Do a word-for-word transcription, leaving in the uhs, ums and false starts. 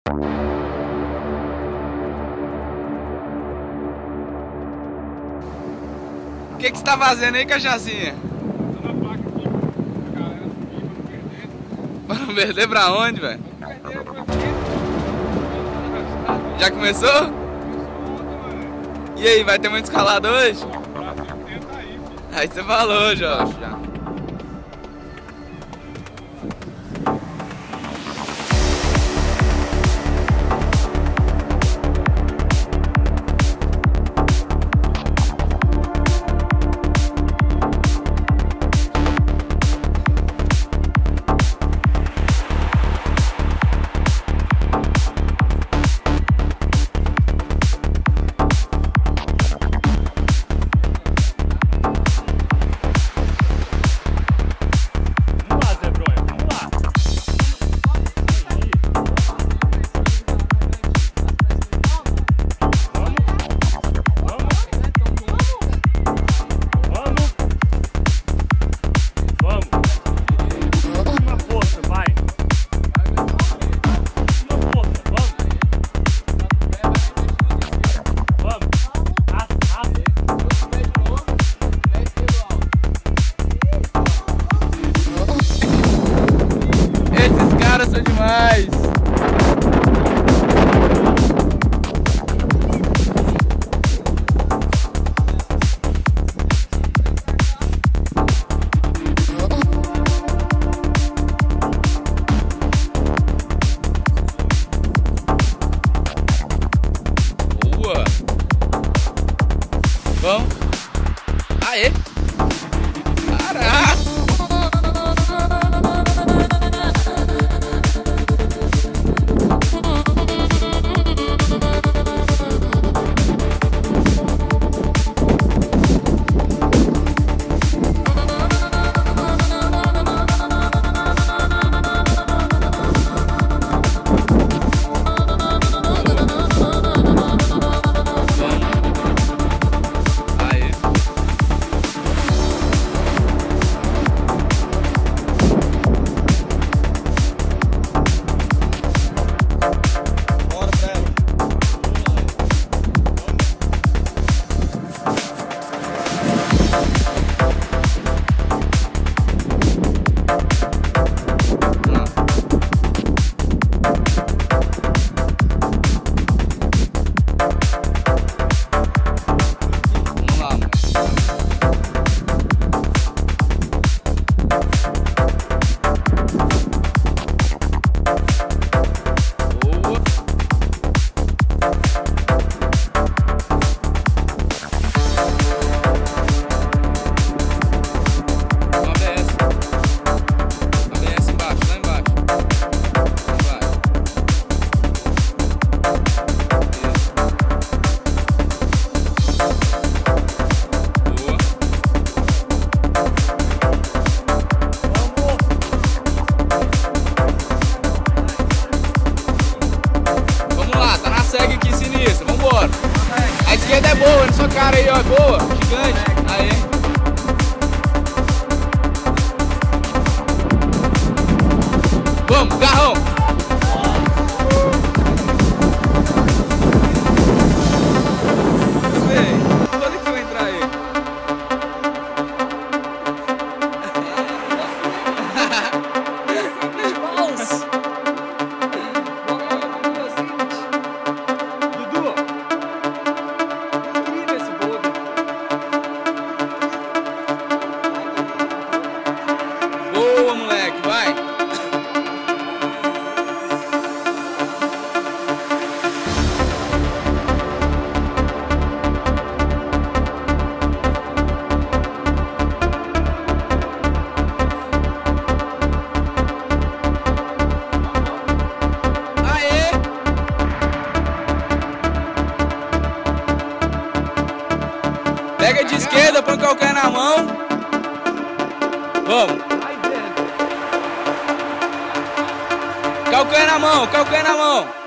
O que que você tá fazendo aí, cachacinha? Tô na placa aqui, pra galera subir, pra não perder. Pra não perder pra onde, velho? Pra não perder, pra frente. Já começou? Começou ontem, mano. E aí, vai ter muita escalada hoje? O Brasil tenta aí, filho. Aí você falou, Jorge, já. São demais. Boa. Vamos. Aê. Caraca. A esquerda é boa, na sua cara aí, ó, é boa, gigante. Aí. Vamos, garrão. Quando é que vai entrar aí? Boa, moleque, vai! Aê! Pega de esquerda, põe o calcanhar na mão. Vamos! Calcanhar na mão, calcanhar na mão.